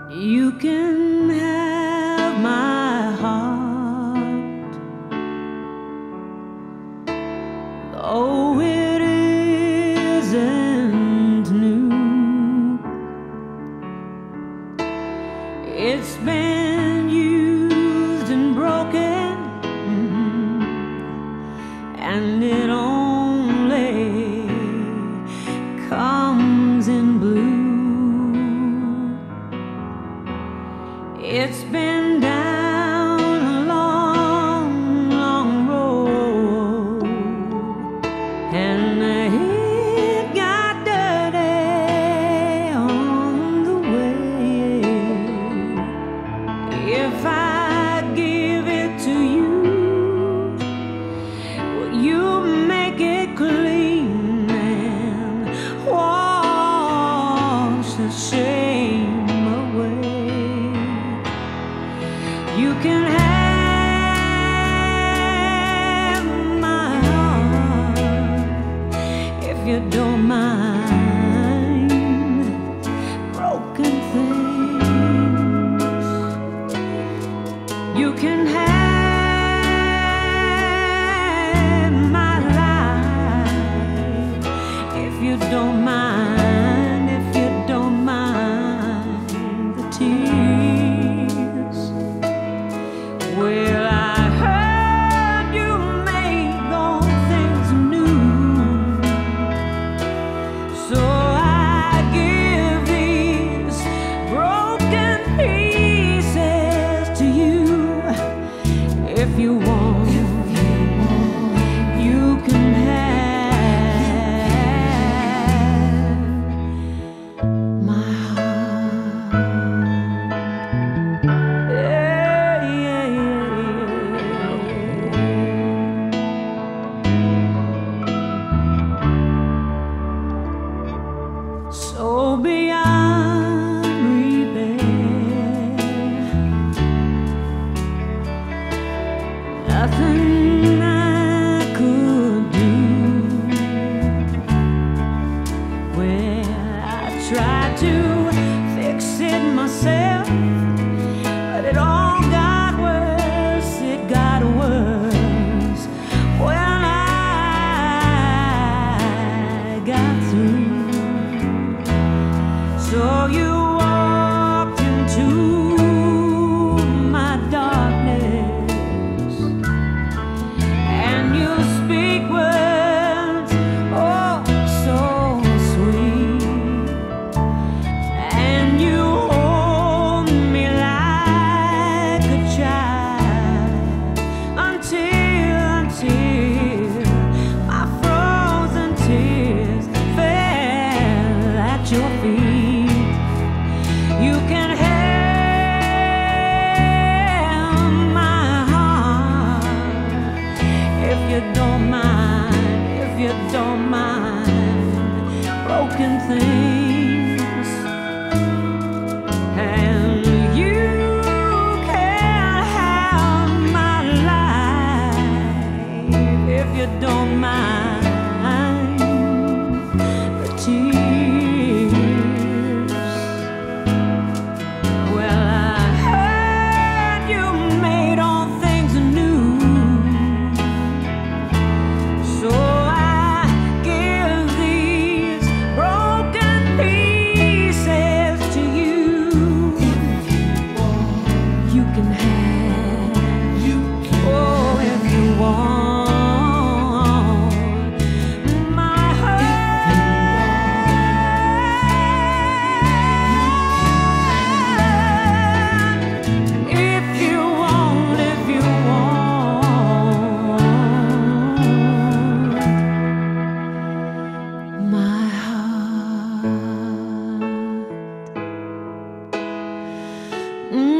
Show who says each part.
Speaker 1: You can have my heart, though it isn't new. It's been used and broken, and it only comes in blue. It's been down a long, long road, and it got dirty on the way. If I give it to you, will you make it clean and wash the shame away? You can have my heart if you don't mind broken things. You can have my life if you don't mind, if you don't mind the tears. Well, I heard you make all things new, so I give these broken pieces to you. If you want, you can have my heart. So beyond repair, nothing I could do. Well, I tried to fix it myself, but it all got worse, it got worse when I got through. So you walked into my darkness, and you speak words, oh, so sweet, and you hold me like a child until my frozen tears fell at your feet. You can have my heart if you don't mind, if you don't mind broken things. And you can have my life if you don't mind the tears. Well, I heard you made all things new, so I give these broken pieces to you. You can have, oh, if you want my heart. If you want, if you want my heart.